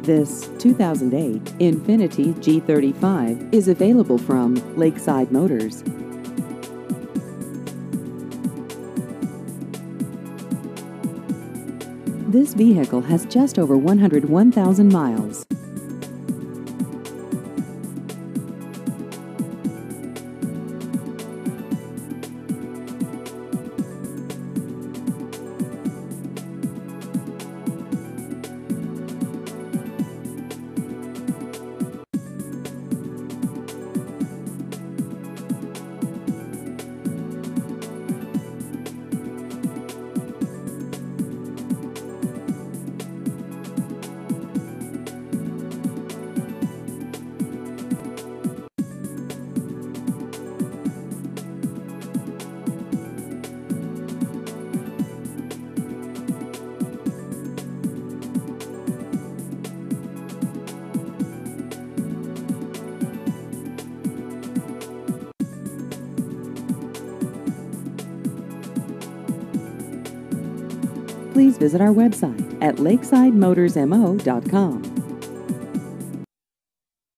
This 2008 Infiniti G35 is available from Lakeside Motors. This vehicle has just over 101,000 miles. Please visit our website at lakesidemotorsmo.com.